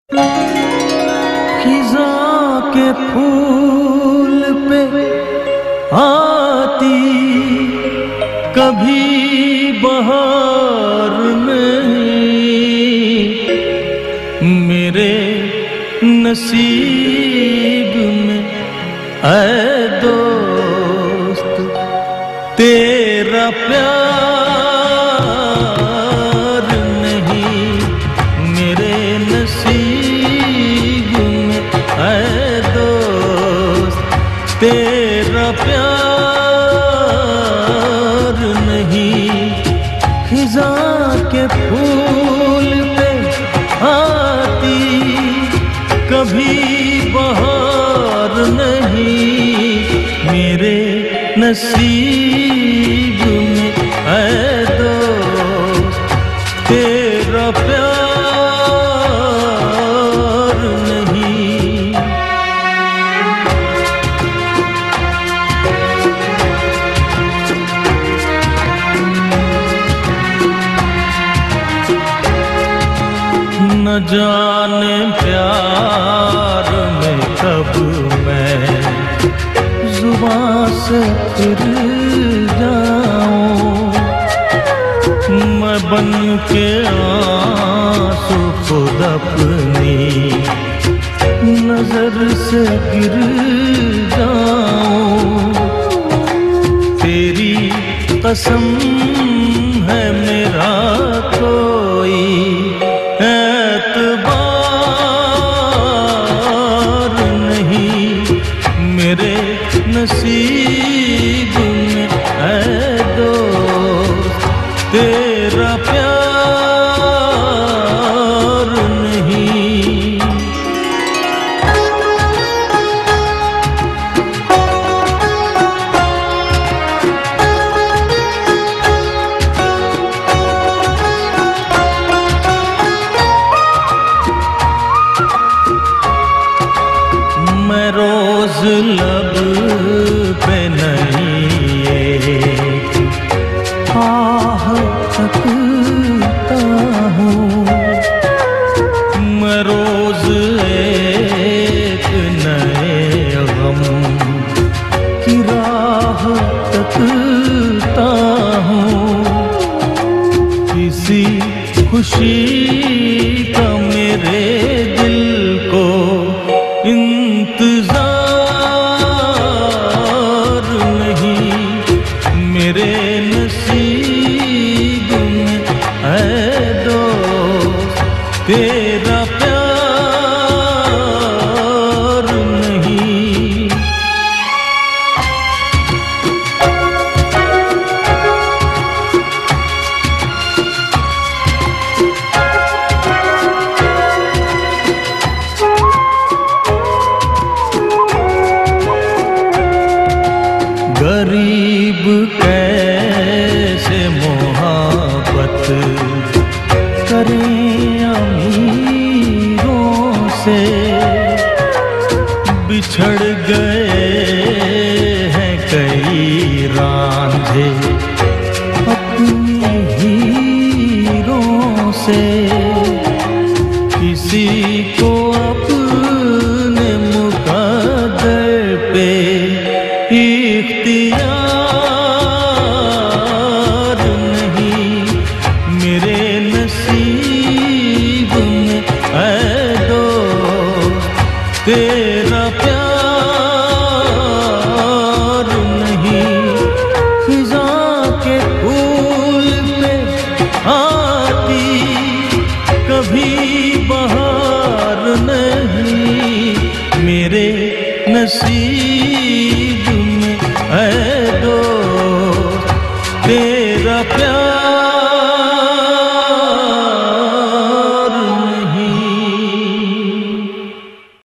खिज़ां के फूल पे आती कभी बहार नहीं, मेरे नसीब में ऐ दोस्त तेरा प्यार नहीं, मेरे नसीब में ऐ दोस्त तेरा प्यार नहीं। खिज़ां के फूल पे आती कभी बहार नहीं, मेरे नसीब में ऐ दोस्त तेरा प्यार नहीं। न जाने प्यार में कब मैं जुबां से फिर जाऊं, मैं बन के आंसू खुद अपनी नजर से गिर जाऊं। तेरी कसम है मेरा कोई एतबार नहीं, मेरे नसीब में ऐ दोस्त तेरा प्यार नहीं। मैं रोज लब पे नहीं एक आह तकता हूँ, मैं रोज एक नए गम की राह तकता हूँ। किसी खुशी का मेरे दिल को इंतजार नहीं, मेरे नसीब में ऐ दोस्त तेरा प्यार नहीं। गरीब कैसे मोहब्बत करें अमीरों से, बिछड़ गए हैं कई रांझे अपने हीरों से। किसी को अपने मुकद्दर पे इख्तियार नहीं, मेरे नसीब में ऐ दोस्त तेरा प्यार नहीं। खिज़ां के फूल पे आती कभी बहार नहीं, मेरे नसीब में ऐ दोस्त